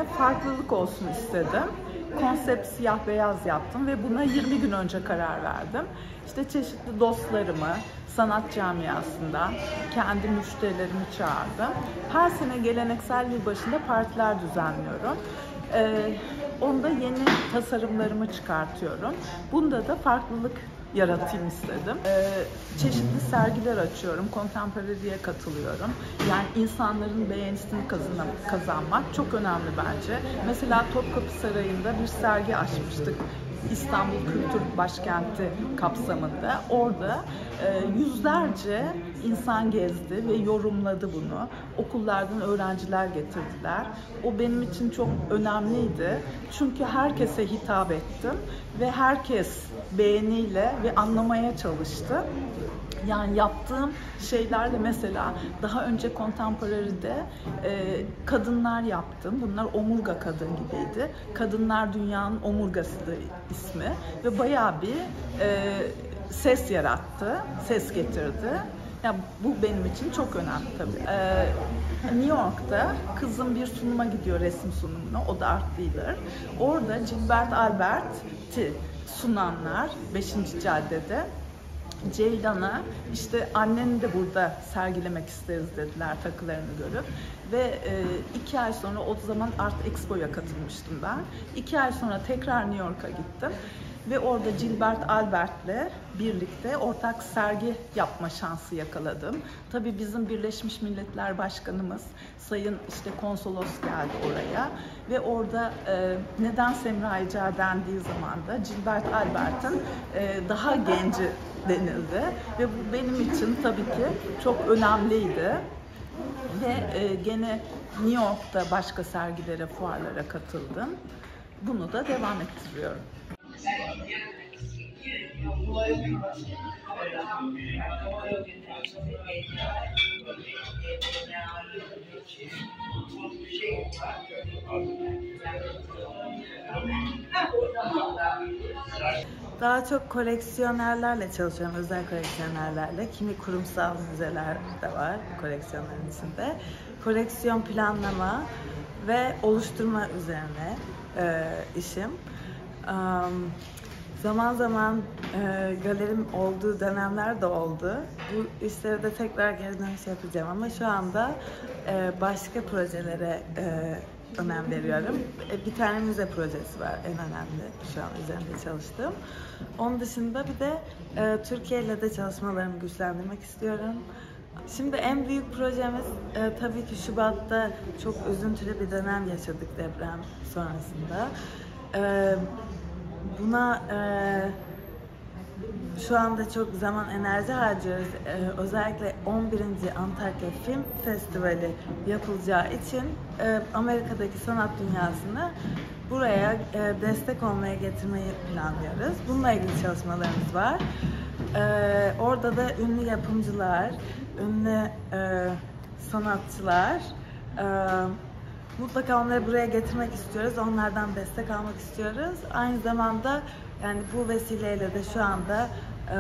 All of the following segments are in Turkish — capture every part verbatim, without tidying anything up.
sene farklılık olsun istedim. Konsept siyah beyaz yaptım ve buna yirmi gün önce karar verdim. İşte çeşitli dostlarımı, sanat camiasından kendi müşterilerimi çağırdım. Her sene geleneksel yılbaşında partiler düzenliyorum. Ee, onda yeni tasarımlarımı çıkartıyorum. Bunda da farklılık yaratayım istedim. Ee, çeşitli sergiler açıyorum, contemporary'e katılıyorum. Yani insanların beğenisini kazanmak çok önemli bence. Mesela Topkapı Sarayı'nda bir sergi açmıştık. İstanbul Kültür Başkenti kapsamında. Orada e, yüzlerce insan gezdi ve yorumladı bunu. Okullardan öğrenciler getirdiler. O benim için çok önemliydi. Çünkü herkese hitap ettim ve herkes beğeniyle ve anlamaya çalıştı. Yani yaptığım şeylerle mesela daha önce Contemporary'de e, kadınlar yaptım. Bunlar omurga kadın gibiydi. Kadınlar Dünyanın Omurgası'dır ismi ve bayağı bir e, ses yarattı, ses getirdi. Ya bu benim için çok önemli tabii. Ee, New York'ta kızım bir sunuma gidiyor, resim sunumuna. O da art leader. Orada Gilbert Albert'i sunanlar beşinci caddede Ceylan'a işte anneni de burada sergilemek isteriz dediler takılarını görüp ve e, iki ay sonra o zaman Art Expo'ya katılmıştım ben. İki ay sonra tekrar New York'a gittim ve orada Gilbert Albert'le birlikte ortak sergi yapma şansı yakaladım. Tabii bizim Birleşmiş Milletler Başkanımız Sayın işte Konsolos geldi oraya ve orada e, neden Semra Ecel dendiği zaman da Gilbert Albert'in e, daha genci denildi ve bu benim için tabii ki çok önemliydi ve e, gene New York'ta başka sergilere, fuarlara katıldım. Bunu da devam ettiriyorum. Daha çok koleksiyonerlerle çalışıyorum, özel koleksiyonerlerle. Kimi kurumsal müzeler de var koleksiyonların içinde. Koleksiyon planlama ve oluşturma üzerine e, işim. Um, zaman zaman e, galerim olduğu dönemler de oldu. Bu işlere de tekrar geri dönüş yapacağım ama şu anda e, başka projelere e, önem veriyorum. Bir tane müze projesi var en önemli şu an üzerinde çalıştığım. Onun dışında bir de e, Türkiye ile de çalışmalarımı güçlendirmek istiyorum. Şimdi en büyük projemiz e, tabii ki Şubat'ta çok üzüntülü bir dönem yaşadık deprem sonrasında. E, buna e, şu anda çok zaman, enerji harcıyoruz. Ee, özellikle on birinci Antakya Film Festivali yapılacağı için e, Amerika'daki sanat dünyasını buraya e, destek olmaya getirmeyi planlıyoruz. Bununla ilgili çalışmalarımız var. Ee, orada da ünlü yapımcılar, ünlü e, sanatçılar, e, mutlaka onları buraya getirmek istiyoruz. Onlardan destek almak istiyoruz. Aynı zamanda yani bu vesileyle de şu anda e,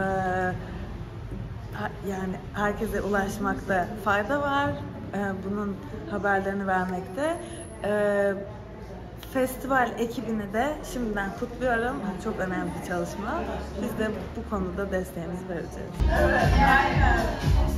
yani herkese ulaşmakta fayda var. E, bunun haberlerini vermekte. E, festival ekibini de şimdiden kutluyorum. Çok önemli bir çalışma. Biz de bu konuda desteğimizi vereceğiz.